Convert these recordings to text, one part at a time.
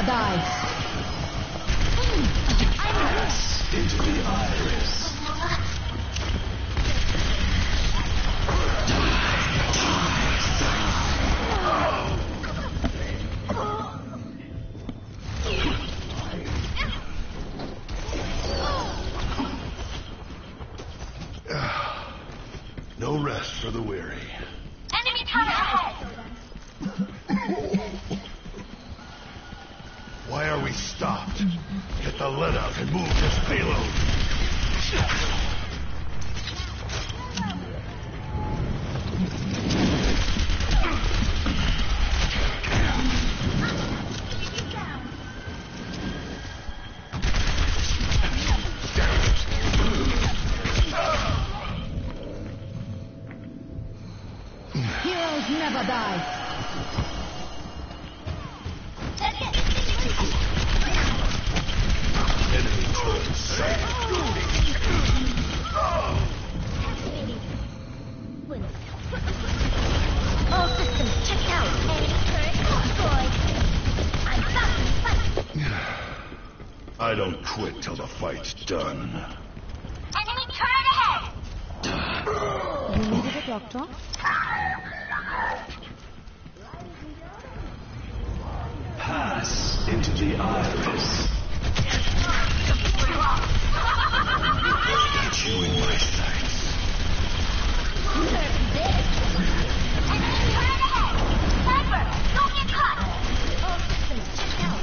die. Pass into the iris. No rest for the weary. Enemy turret ahead! Why are we stopped? Get the lead out and move this payload. Heroes never die. Enemy turret sighted. All systems checked out. Enemy turret destroyed. I'm back in the fight. I don't quit till the fight's done. Enemy turret ahead! You needed a doctor? Pass into the iris. Get you in my sights. Turret dead. Enemy turret ahead! Sniper, don't get caught! All systems checked out.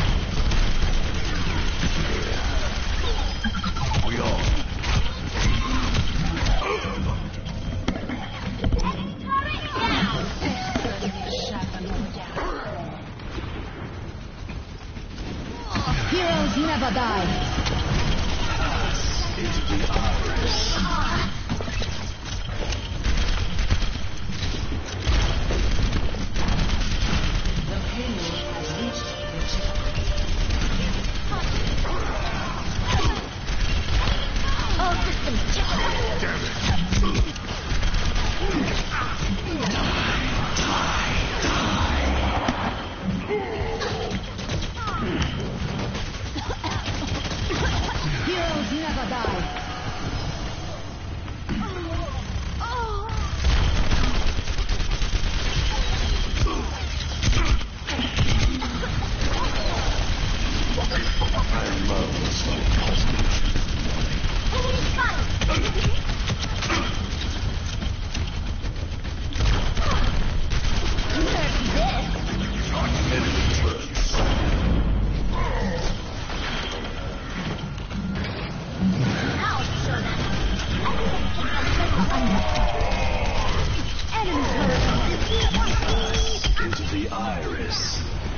We all. Enemy turret down! Heroes never die. Pass into the iris. The payload has reached the chip. All systems checked out. Damn it. Heroes never die. I love the slow pulse. Enemy spotted! Turret dead. Enemy turret sighted. Now it's showdown. Enemy turret Into the iris.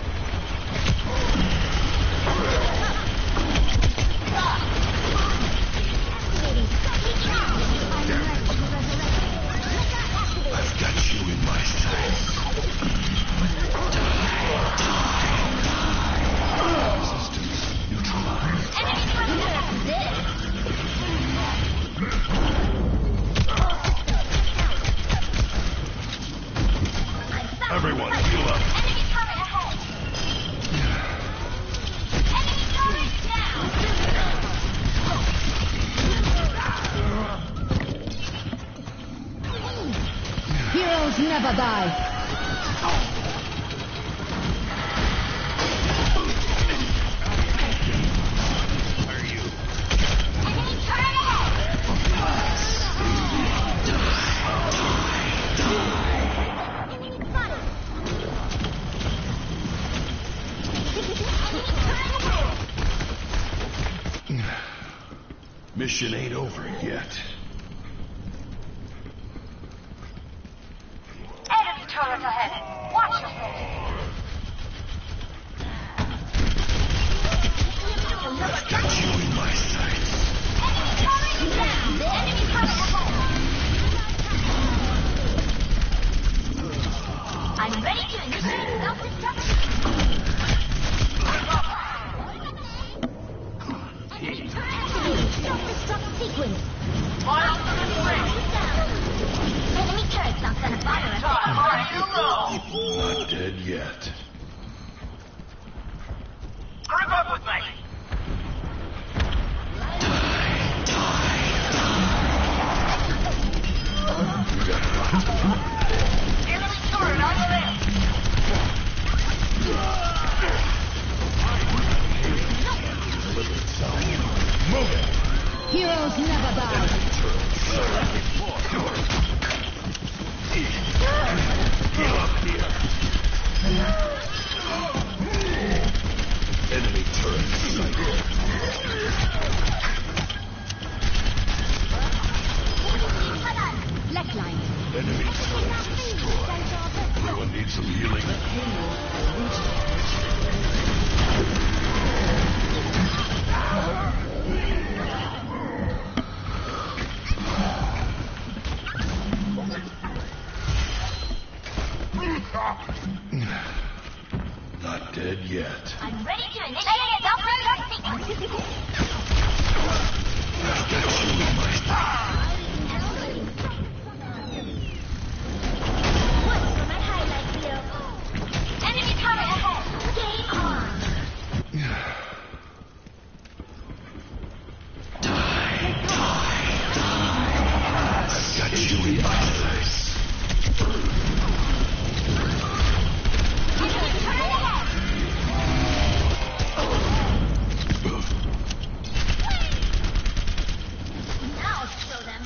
I've got you in my sights. Resistance neutralized. Enemy turret dead. Everyone, heal up. Enemy turret ahead. Enemy turret down. Heroes never die. Enemy turret ahead. Enemy spotted. Enemy turret ahead. Mission ain't over yet. Enemy turret ahead. Watch yourself. I've got you in my sights. Enemy turret down. The enemy turret ahead. I'm ready to initiate self-destruction. Enemy turret activating self-destruct sequence. Enemy turret's not gonna bother us. Not dead yet. Not dead yet. I'm ready to initiate a self-reload sequence. What's for my highlight reel? Enemy turret ahead. Game on. I've got you in my sights. Enemy turret ahead. Now I'll show them.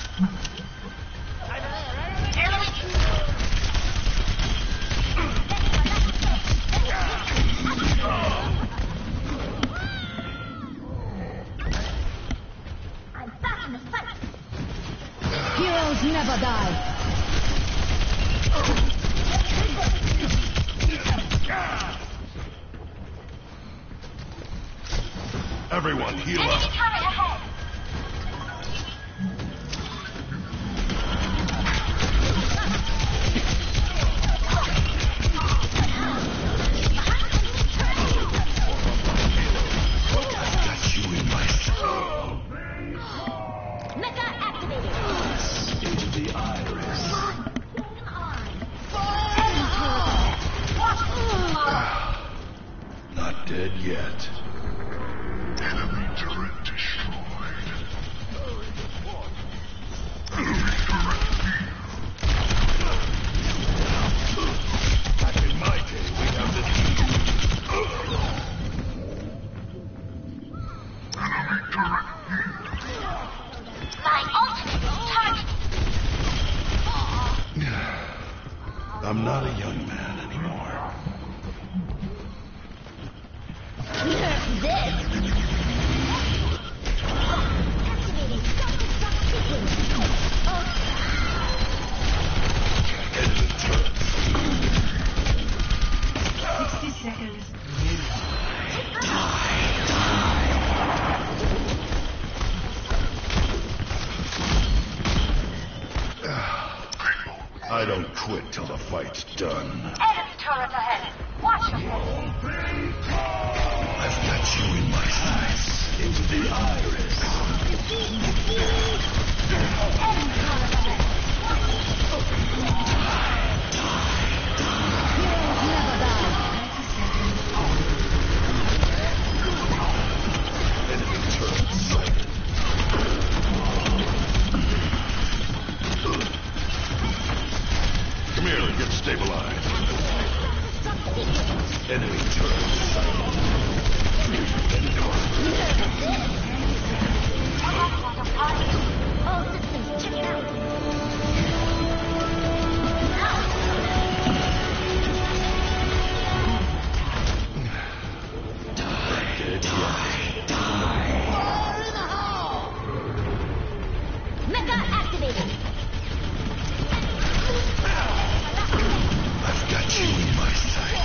I'm back in the fight. Heroes never die. Everyone, heal Enemy up. turret ahead. I've got you in my sights. Mecha activated. Into the iris. Game on. Enemy turret ahead. Not dead yet. Enemy turret destroyed. Back in my day, we have the My ultimate target. I'm not a young man anymore. Nerf this. Activating self-destruct sequence. Enemy turrets. 60 seconds. I don't quit till the fight's done. Enemy turret ahead. Watch your head. I've got you in my sights. Into the iris. Enemy turret ahead. Heroes never die. Enemy turret sighted. Come here and get stabilized. Enemy turret sighted. All systems checked out. Mecha activated. I've got you in my sights.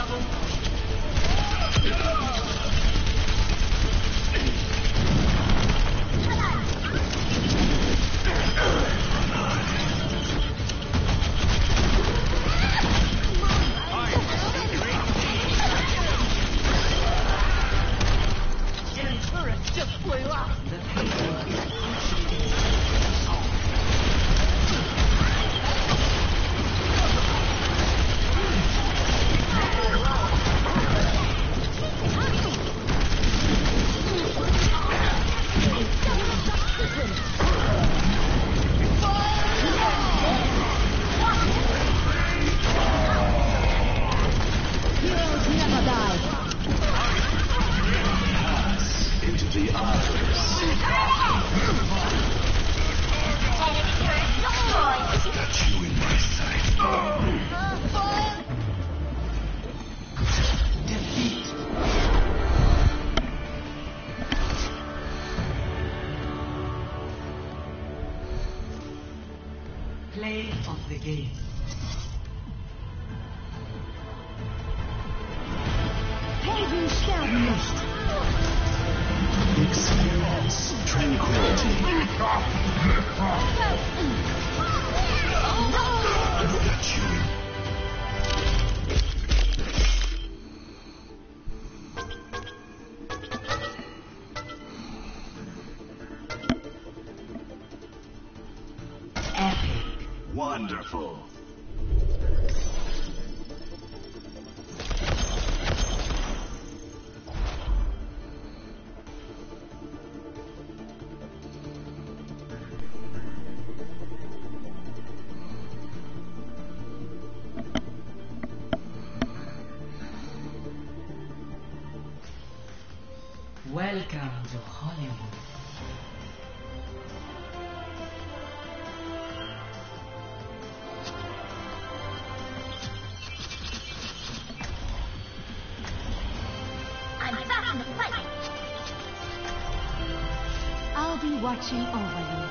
Heroes never die. Into the iris. Enemy turret destroyed. I've got you in my sights. Defeat. Play of the game. Helden sterben nicht. Experience tranquility. I've got you in careful. Welcome to Hollywood. I'm back in the fight. I'll be watching over you.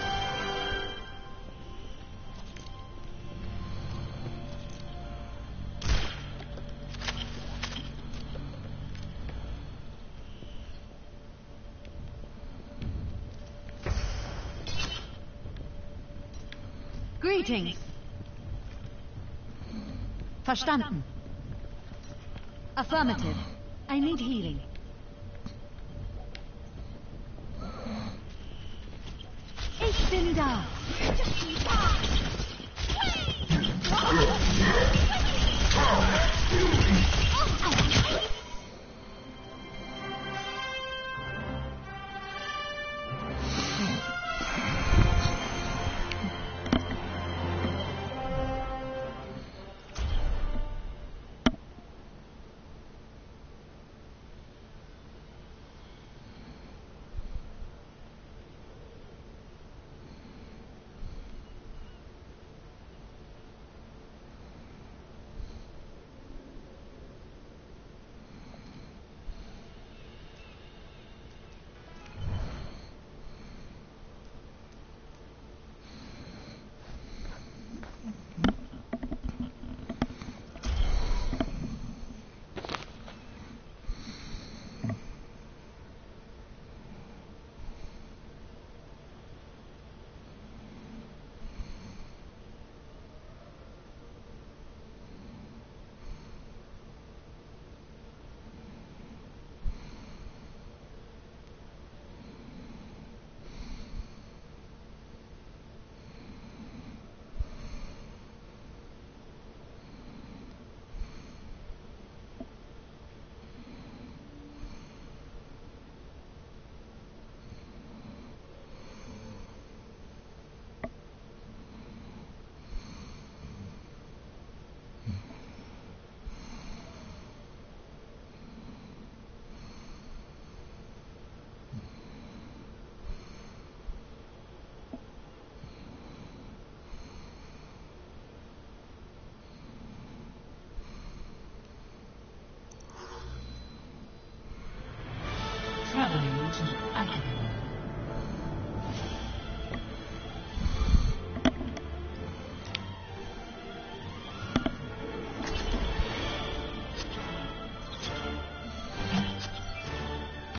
Greetings. Verstanden. Affirmative. I need healing. Ich bin da. Just